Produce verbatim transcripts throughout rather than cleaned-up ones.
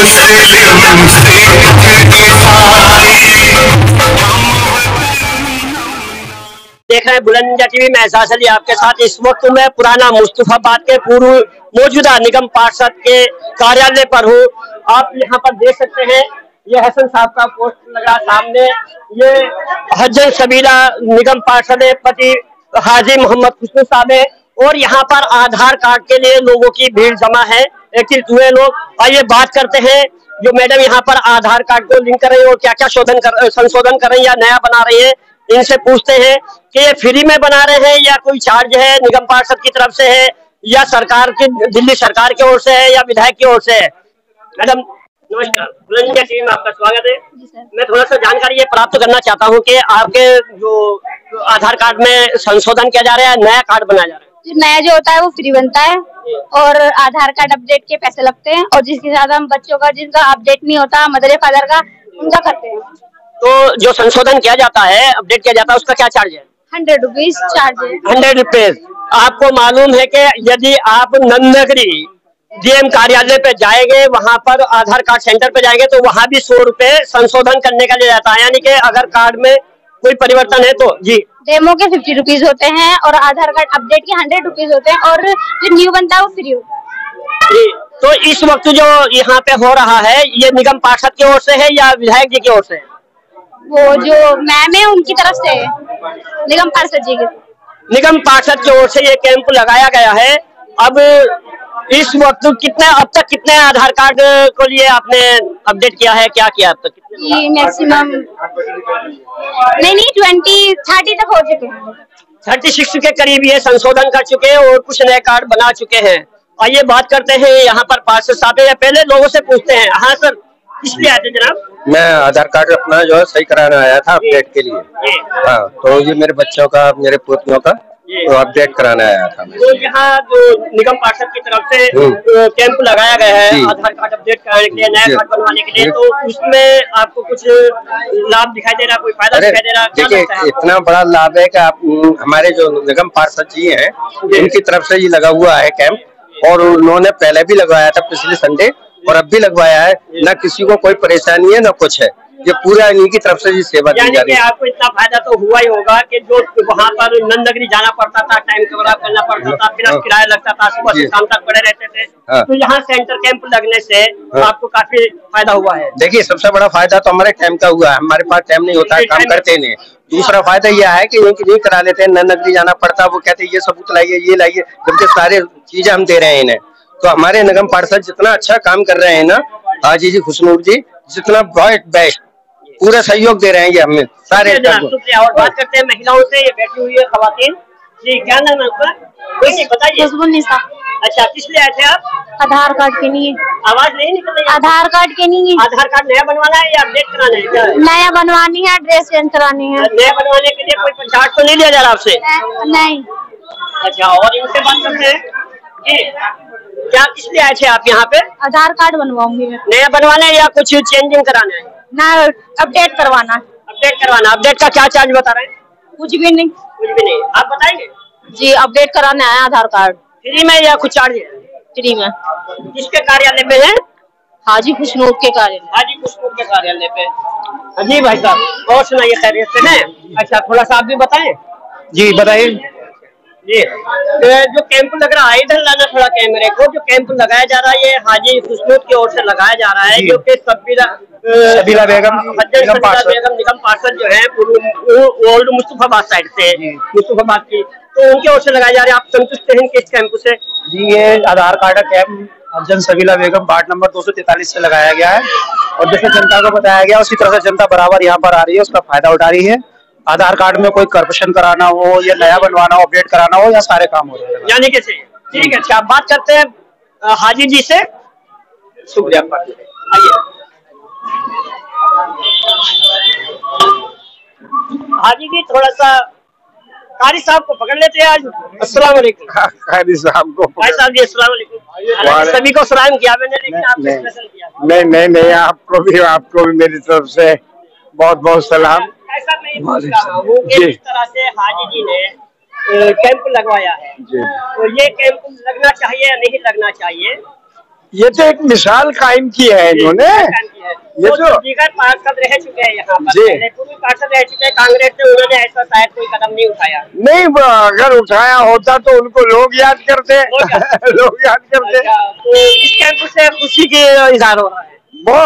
देख रहे हैं बुलंद इंडिया टीवी में एहसास अली आपके साथ। इस वक्त मैं पुराना मुस्तफाबाद के पूर्व मौजूदा निगम पार्षद के कार्यालय पर हूँ। आप यहाँ पर देख सकते हैं, ये हसन साहब का पोस्ट लगा सामने। ये हजन सबीला निगम पार्षद पति हाजी मोहम्मद खुशबू साहब है और यहाँ पर आधार कार्ड के लिए लोगों की भीड़ जमा है, एकत्रित हुए लोग। आइए बात करते हैं जो मैडम यहाँ पर आधार कार्ड को लिंक कर रही है और क्या क्या शोधन कर संशोधन कर रही है या नया बना रही है, इनसे पूछते हैं कि ये फ्री में बना रहे हैं या कोई चार्ज है निगम पार्षद की तरफ से है या सरकार की, दिल्ली सरकार की ओर से है या विधायक की ओर से है। मैडम नमस्कार, बुलंद इंडिया टीवी में आपका स्वागत है। मैं थोड़ा सा जानकारी ये प्राप्त करना चाहता हूँ कि आपके जो आधार कार्ड में संशोधन किया जा रहा है, नया कार्ड बनाया जा रहा है। नया जो होता है वो फ्री बनता है और आधार कार्ड अपडेट के पैसे लगते हैं और जिसके साथ हम बच्चों का जिनका अपडेट नहीं होता मदर फादर का, उनका करते हैं। तो जो संशोधन किया जाता है, अपडेट किया जाता है, उसका क्या चार्ज है? हंड्रेड रुपीज चार्ज है। Hundred rupees. आपको मालूम है कि यदि आप नंदनगरी डीएम कार्यालय पे जाएंगे, वहां पर आधार कार्ड सेंटर पे जाएंगे तो वहां भी सौ रुपए संशोधन करने का ले जाता है, यानी कि अगर कार्ड में कोई परिवर्तन है तो जी डेमो के फिफ्टी रुपीज होते हैं और आधार कार्ड अपडेट के हंड्रेड रुपीज होते हैं और जो न्यू बनता है वो फ्री होता है। तो इस वक्त जो यहाँ पे हो रहा है, ये निगम पार्षद की ओर से है या विधायक जी की ओर से? वो जो मैम है उनकी तरफ से है, निगम पार्षद जी के निगम पार्षद की ओर से ये कैंप लगाया गया है। अब इस वक्त कितने अब तक कितने आधार कार्ड को लिए आपने अपडेट किया है, क्या किया अब तक? मैक्सिमम नहीं नहीं ट्वेंटी थर्टी तक हो चुके हैं। थर्टी सिक्स के करीब ये संशोधन कर चुके हैं और कुछ नए कार्ड बना चुके हैं। आइए बात करते हैं यहाँ पर पार्षद साहब या पहले लोगों से पूछते हैं। हाँ सर, किस लिए आए थे जनाब? मैं आधार कार्ड अपना जो है सही कराने आया था अपडेट के लिए। हाँ, तो ये मेरे बच्चों का, मेरे पोतियों का तो अपडेट कराने आया था। तो यहाँ जो निगम पार्षद की तरफ से कैंप लगाया गया है आधार कार्ड अपडेट कराने के लिए, नया कार्ड बनवाने के लिए, तो उसमें आपको कुछ लाभ दिखाई दे रहा, कोई फायदा दिखाई दे रहा? देखिए, इतना बड़ा लाभ है कि आप हमारे जो निगम पार्षद जी हैं उनकी तरफ से ये लगा हुआ है कैंप और उन्होंने पहले भी लगवाया था पिछले संडे और अब भी लगवाया है। न किसी को कोई परेशानी है न कुछ है, ये पूरा इन्हीं की तरफ से ये सेवा दी जा रही है। आपको इतना फायदा तो हुआ ही होगा कि जो वहाँ पर नंदनगरी जाना पड़ता था, टाइम कवर अप करना पड़ता था, फिर किराया लगता था, सुबह से शाम तक पड़े रहते थे। हाँ। तो यहाँ सेंटर कैंप लगने से हाँ। आपको काफी फायदा हुआ है। देखिए, सबसे बड़ा फायदा तो हमारे टाइम का हुआ है, हमारे पास टाइम नहीं होता है, काम करते नहीं। दूसरा फायदा यह है कि नहीं करा लेते हैं, नंदनगरी जाना पड़ता, वो कहते हैं ये सबूत लाइए, ये लाइए, जबकि सारे चीजें हम दे रहे हैं इन्हें। तो हमारे निगम पार्षद जितना अच्छा काम कर रहे हैं ना, हाजी जी खुशनूर जी जितना बहुत बेस्ट पूरा सहयोग दे रहे हैं ये हमें सारे। और बात करते हैं महिलाओं से, ये बैठी हुई है खवातीन जी, क्या नाम है आपका? बताइए। अच्छा, किस लिए आए थे आप? आधार कार्ड के लिए। आवाज नहीं निकल रही? आधार कार्ड के लिए। आधार कार्ड नया बनवाना है या अपडेट कराना है? क्या नया बनवानी है, एड्रेस चेंज करानी है। नया बनवाने के लिए कोई चार्ज तो नहीं लिया जा रहा आपसे? नहीं। अच्छा, और इनसे बात करते हैं जी, क्या किस लिए आए थे आप यहाँ पे? आधार कार्ड बनवाऊंगी। नया बनवाना है या कुछ चेंजिंग कराना है? ना, अपडेट करवाना। अपडेट करवाना। अपडेट का क्या चार्ज बता रहे हैं? कुछ भी नहीं। कुछ भी नहीं, आप बताएंगे? जी, अपडेट कराने आया आधार कार्ड। फ्री में या कुछ चार्ज है? फ्री में। किसके कार्यालय में है? हाजी खुशनूर के कार्यालय। हाजी खुशनूर के कार्यालय पे। जी भाई साहब, और सुनाइए, खैरियत से हैं? अच्छा, थोड़ा सा आप भी बताएं। जी बताइए। जी, जो कैंप लग रहा है, इधर लाना थोड़ा कैमरे को, जो कैंप लगाया जा रहा है ये हाजी खुशनूर की ओर से लगाया जा रहा है, जो कि सबीला सबीला बेगम निगम पार्षद जो है ओल्ड मुस्तफाबाद साइड से, मुस्तफाबाद की, तो उनकी ओर से लगाया जा रहा है। आप संतुष्ट हैं इस कैंप से? जी, ये आधार कार्ड का कैंप हजन सबीला बेगम वार्ड नंबर दो सौ तैतालीस से लगाया गया है और जैसे जनता को बताया गया उसी तरह से जनता बराबर यहाँ पर आ रही है, उसका फायदा उठा रही है। आधार कार्ड में कोई करप्शन कराना हो या नया बनवाना हो, अपडेट कराना हो, या सारे काम हो रहे हैं यानी कैसे? ठीक है, अच्छा बात करते हैं हाजी जी से। शुक्रिया, आइए हाजी जी, थोड़ा सा कारी साहब को पकड़ लेते हैं आज। अस्सलाम वालेकुम। कारी साहब को भाई साहब जी, अस्सलाम वालेकुम। सभी को सलाम किया मैंने, लेकिन आपने स्पेशल किया। नहीं नहीं नहीं, आपको भी आपको भी मेरी तरफ से बहुत बहुत सलाम। ऐसा मैं पूछ रहा हूँ कि जिस तरह से हाजी जी ने कैंप लगवाया है, तो ये कैंप लगना चाहिए या नहीं लगना चाहिए? ये तो एक मिसाल कायम की है इन्होंने। ये तो दीगर पार्षद रह चुके हैं यहाँ पर, पहले पूर्व पार्षद रह चुके हैं कांग्रेस से, उन्होंने ऐसा शायद कोई कदम नहीं उठाया। नहीं, अगर उठाया होता तो उनको लोग याद करते लोग याद करते। तो इस कैंप से खुशी की इजहार हो रहा है,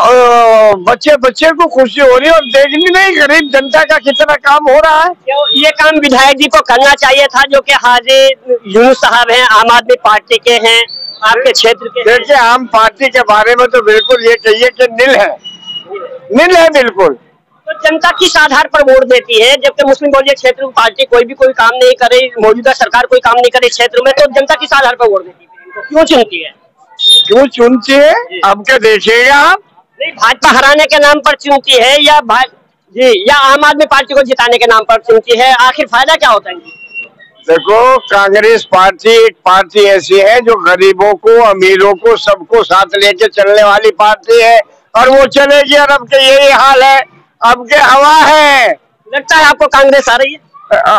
वो बच्चे बच्चे को खुशी हो रही है और देखनी नहीं गरीब जनता का कितना काम हो रहा है। ये काम विधायक जी को करना चाहिए था, जो कि हाजी यूनुस साहब हैं, आम आदमी पार्टी के हैं, आपके क्षेत्र के। देखिए, आम पार्टी के बारे में तो बिल्कुल ये कहिए कि नील है, नील है बिल्कुल। तो जनता किस आधार पर वोट देती है, जबकि मुस्लिम बहुजन क्षेत्र की पार्टी कोई भी कोई काम नहीं करे, मौजूदा सरकार कोई काम नहीं करे क्षेत्र में, तो जनता किस आधार पर वोट देती है, इनको क्यों चुनती है? क्यों चुनती है अब क्या देखिएगा आप। नहीं, भाजपा हराने के नाम पर चुनती है या जी या आम आदमी पार्टी को जिताने के नाम पर चुनती है, आखिर फायदा क्या होता है? देखो, कांग्रेस पार्टी एक पार्टी ऐसी है जो गरीबों को, अमीरों को, सबको साथ लेके चलने वाली पार्टी है, और वो चलेगी। और अब के यही हाल है, अब के हवा है। लगता है आपको कांग्रेस आ रही है?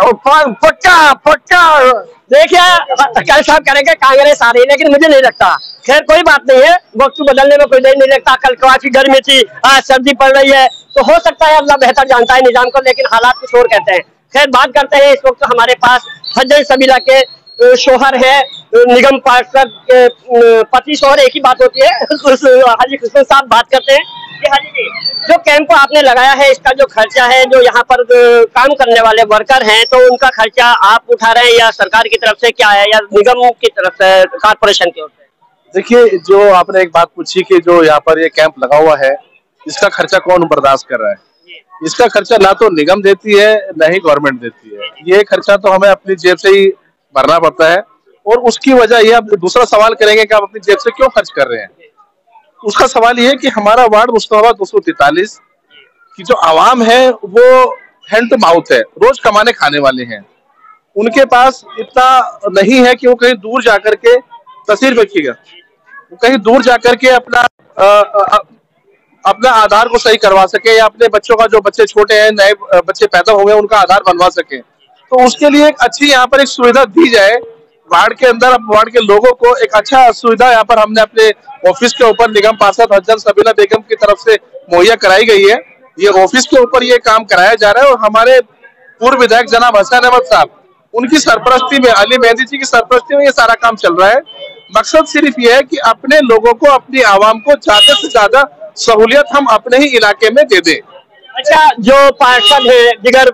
पक्का पक्का। देखिए, कल साहब करेंगे कांग्रेस आ रही है, लेकिन मुझे नहीं लगता। खैर कोई बात नहीं है, वक्त बदलने में कोई देर नहीं लगता। कल काफी गर्मी थी, आज सर्दी पड़ रही है, तो हो सकता है अल्लाह बेहतर जानता है निजाम को, लेकिन हालात कुछ और कहते हैं। खैर बात करते हैं, इस वक्त हमारे पास हजरत सबीला के शोहर है, निगम पार्षद के पति शोहर एक ही बात होती है, हाजी खुशबू साहब बात करते हैं। हाजी जी, जो कैंप आपने लगाया है, इसका जो खर्चा है, जो यहाँ पर काम करने वाले वर्कर हैं, तो उनका खर्चा आप उठा रहे हैं या सरकार की तरफ से क्या है, या निगम की तरफ से, कारपोरेशन की ओर से? देखिए, जो आपने एक बात पूछी कि जो यहाँ पर ये कैंप लगा हुआ है, इसका खर्चा कौन बर्दाश्त कर रहा है? इसका खर्चा ना तो निगम देती है, न ही गवर्नमेंट देती है। ये खर्चा तो हमें अपनी जेब से ही भरना पड़ता है, और उसकी वजह ये, आप दूसरा सवाल करेंगे कि आप अपनी जेब से क्यों खर्च कर रहे हैं, उसका सवाल ये है कि हमारा वार्ड मुस्तफाबाद दो सौ तैतालीस की जो आवाम है वो हैंड टू माउथ है, रोज कमाने खाने वाले हैं। उनके पास इतना नहीं है कि वो कहीं दूर जाकर के तस्वीर रखिएगा, वो कहीं दूर जाकर के अपना आ, आ, अपना आधार को सही करवा सके, या अपने बच्चों का, जो बच्चे छोटे हैं, नए बच्चे पैदा हुए हैं, उनका आधार बनवा सके। तो उसके लिए एक अच्छी यहाँ पर एक सुविधा दी जाए वार्ड के अंदर। वार्ड के लोगों को एक अच्छा सुविधा यहाँ पर हमने अपने ऑफिस के ऊपर निगम पार्षद हजरत सबीला बेगम की तरफ से मुहैया कराई गई है। ये ऑफिस के ऊपर ये काम कराया जा रहा है, और हमारे पूर्व विधायक जनाब हसन अहमद साहब, उनकी सरपरस्ती में, अली मेहंदी जी की सरपरस्ती में ये सारा काम चल रहा है। मकसद सिर्फ ये है कि अपने लोगों को, अपनी आवाम को ज्यादा से ज्यादा सहूलियत हम अपने ही इलाके में दे दें। अच्छा, जो पार्षद है दिगर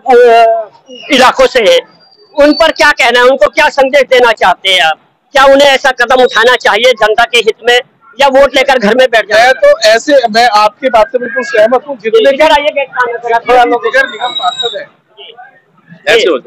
इलाकों से है, उन पर क्या कहना है, उनको क्या संदेश देना चाहते हैं आप? क्या उन्हें ऐसा कदम उठाना चाहिए जनता के हित में, या वोट लेकर घर में बैठ जाए? तो ऐसे, मैं आपकी बात से बिल्कुल सहमत हूँ। जितने थोड़ा दिगर निगम पार्षद है, ऐसे होते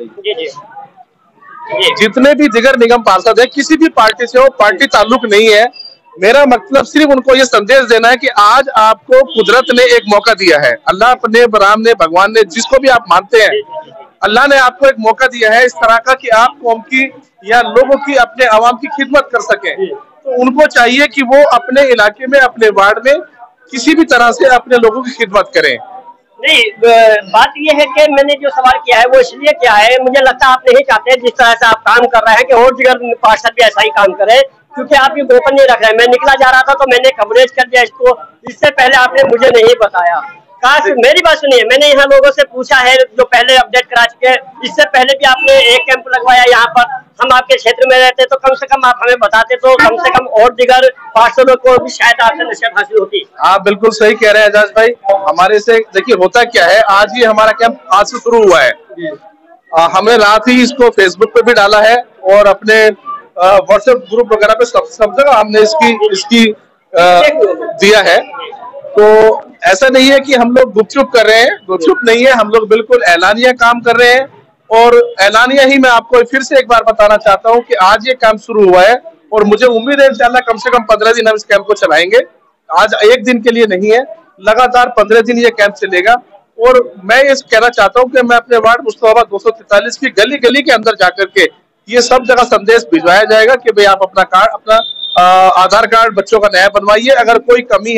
हैं, जितने भी दिगर निगम पार्षद है, किसी भी पार्टी से हो, पार्टी ताल्लुक नहीं है। मेरा मतलब सिर्फ उनको ये संदेश देना है कि आज आपको कुदरत ने एक मौका दिया है, अल्लाह ने, राम ने, भगवान ने, जिसको भी आप मानते हैं, अल्लाह ने आपको एक मौका दिया है इस तरह का कि आप कौम की या लोगों की, अपने आवाम की खिदमत कर सके। तो उनको चाहिए कि वो अपने इलाके में, अपने वार्ड में किसी भी तरह से अपने लोगों की खिदमत करें। नहीं, बात ये है कि मैंने जो सवाल किया है वो इसलिए किया है, मुझे लगता है आप नहीं चाहते जिस तरह से आप काम कर रहे हैं कि और दिगर पार्षद भी ऐसा ही काम करे, क्योंकि आप ये गोपन नहीं रख रहे हैं। मैं निकला जा रहा था तो मैंने कवरेज कर दिया इसको, इससे पहले आपने मुझे नहीं बताया। काश मेरी बात सुनिए, मैंने यहाँ लोगों से पूछा है जो पहले अपडेट करा चुके हैं, इससे पहले भी आपने एक कैंप लगवाया यहाँ पर, हम आपके क्षेत्र में रहते तो कम से कम आप हमें बताते तो कम से कम और दिगर पार्षदों को भी शायद आपसे नसीहत हासिल होती। आप बिल्कुल सही कह रहे हैं एजाज भाई। हमारे से देखिए होता क्या है, आज ही हमारा कैंप आज से शुरू हुआ है। आ, हमने रात ही इसको फेसबुक पे भी डाला है, और अपने व्हाट्सएप ग्रुप वगैरह पे सब सब जगह हमने इसकी इसकी आ, दिया है। तो ऐसा नहीं है कि हम लोग गुपचुप कर रहे हैं, गुपचुप नहीं है, हम लोग बिल्कुल ऐलानिया काम कर रहे हैं। और ऐलानिया ही मैं आपको फिर से एक बार बताना चाहता हूं कि आज ये काम शुरू हुआ है, और मुझे उम्मीद है इंशाल्लाह कम से कम पंद्रह दिन हम इस कैंप को चलाएंगे। आज एक दिन के लिए नहीं है, लगातार पंद्रह दिन ये कैंप चलेगा। और मैं ये कहना चाहता हूँ कि मैं अपने वार्ड मुस्तफाबाद दो सौ तैतालीस की गली गली के अंदर जाकर के ये सब जगह संदेश भिजवाया जाएगा कि भाई आप अपना कार्ड, अपना आधार कार्ड बच्चों का नया बनवाइए। अगर कोई कमी है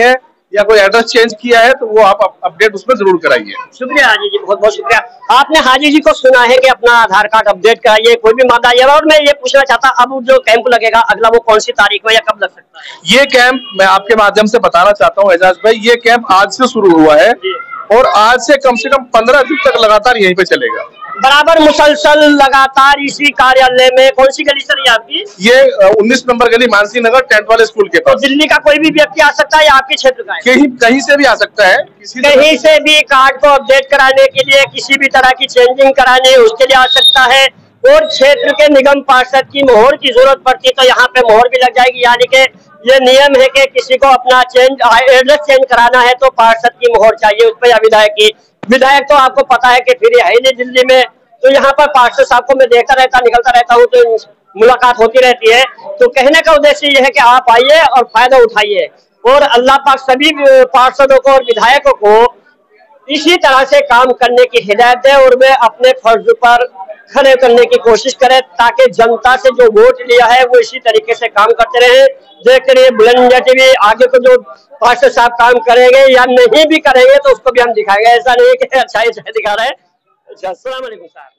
या कोई एड्रेस चेंज किया है तो वो आप अपडेट उसमें जरूर कराइए। शुक्रिया हाजी जी, बहुत बहुत शुक्रिया। आपने हाजी जी को सुना है कि अपना आधार कार्ड अपडेट कराइए, कोई भी मामला ये। और मैं ये पूछना चाहता, अब जो कैंप लगेगा अगला वो कौन सी तारीख में या कब लग सकता है? ये कैंप मैं आपके माध्यम से बताना चाहता हूँ एजाज भाई, ये कैंप आज से शुरू हुआ है और आज से कम से कम पंद्रह दिन तक लगातार यहीं पे चलेगा, बराबर मुसलसल लगातार इसी कार्यालय में। कौन सी गली सर ये आपकी? ये उन्नीस नंबर गली मानसी नगर टेंथ वाले स्कूल के पास। तो दिल्ली का कोई भी व्यक्ति आ सकता है या आपके क्षेत्र का है? कहीं कहीं से भी आ सकता है, किसी कहीं से भी कार्ड को अपडेट कराने के लिए, किसी भी तरह की चेंजिंग कराने उसके लिए आ सकता है। और क्षेत्र के निगम पार्षद की मोहर की जरूरत पड़ती तो यहाँ पे मोहर भी लग जाएगी। यानी कि ये नियम है कि किसी को अपना चेंज एड्रेस चेंज कराना है तो पार्षद की मोहर चाहिए उस पर, या विधायक की। विधायक तो आपको पता है कि फिर है नहीं दिल्ली में, तो यहाँ पर पार्षद साहब को मैं देखता रहता निकलता रहता हूँ तो मुलाकात होती रहती है। तो कहने का उद्देश्य यह है कि आप आइए और फायदा उठाइए और अल्लाह पाक सभी पार्षदों को और विधायकों को इसी तरह से काम करने की हिदायत दे और वे अपने फर्ज पर खड़े करने की कोशिश करें ताकि जनता से जो वोट लिया है वो इसी तरीके से काम करते रहे। देखते रहिए बुलंद इंडिया टीवी। आगे को जो पार्षद साहब काम करेंगे या नहीं भी करेंगे तो उसको भी हम दिखाएंगे। ऐसा नहीं कि अच्छा ही दिखा रहे हैं। अच्छा, अस्सलाम वालेकुम साहब।